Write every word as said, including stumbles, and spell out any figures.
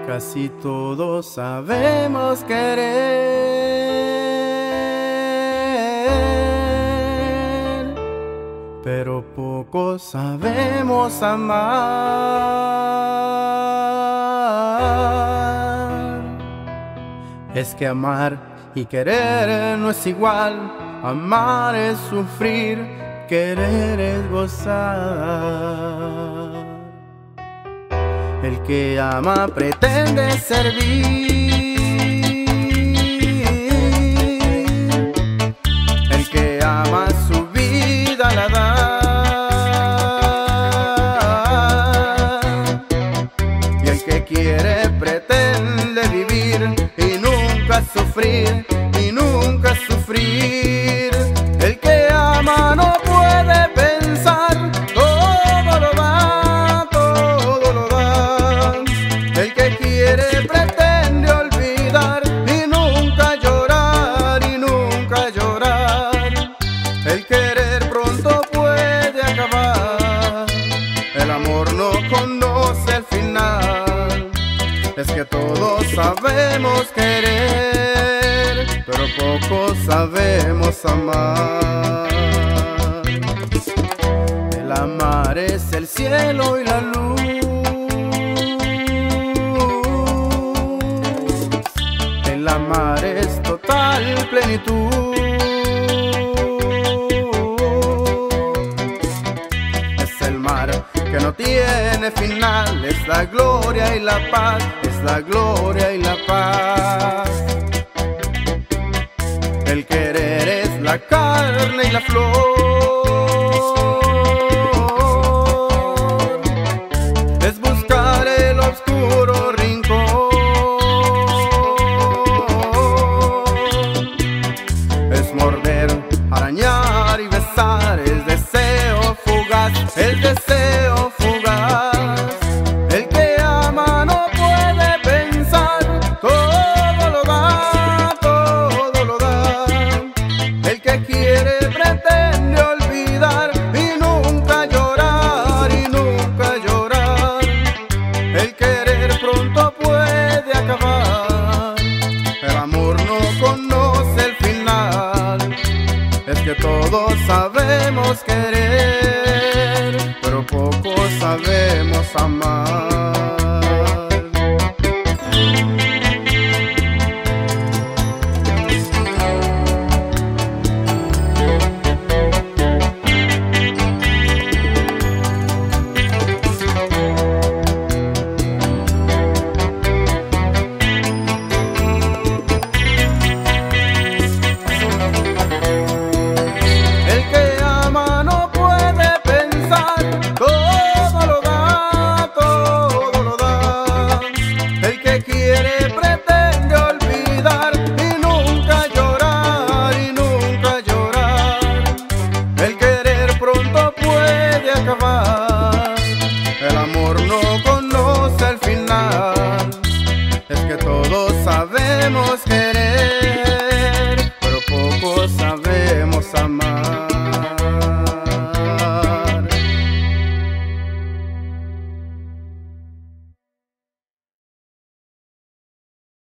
Casi todos sabemos querer, pero pocos sabemos amar. Es que amar y querer no es igual. Amar es sufrir, querer es gozar. El que ama pretende servir, el que ama su vida la da, y el que quiere pretende vivir y nunca sufrir, y nunca sufrir. El que ama no puede pensar, todo lo da, todo lo da. El que quiere pretende olvidar y nunca llorar, y nunca llorar. El querer pronto puede acabar, el amor no conoce el final. Es que todos sabemos querer, pero pocos sabemos amar. El amar es el cielo y la luz. El amar es total plenitud. Es el mar que no tiene final. Es la gloria y la paz. Es la gloria y la paz. El querer es la carne y la flor. Es buscar el oscuro rincón. Es morder, arañar y besar. Es deseo fugaz, el deseo fugaz. El que ama no puede pensar, todo lo da, todo lo da. El que quiere pretende olvidar y nunca llorar, y nunca llorar. El querer pronto puede acabar, el amor no conoce el final. Es que todos sabemos querer, pero pocos sabemos amar. El amor no conoce el final. Es que todos sabemos querer.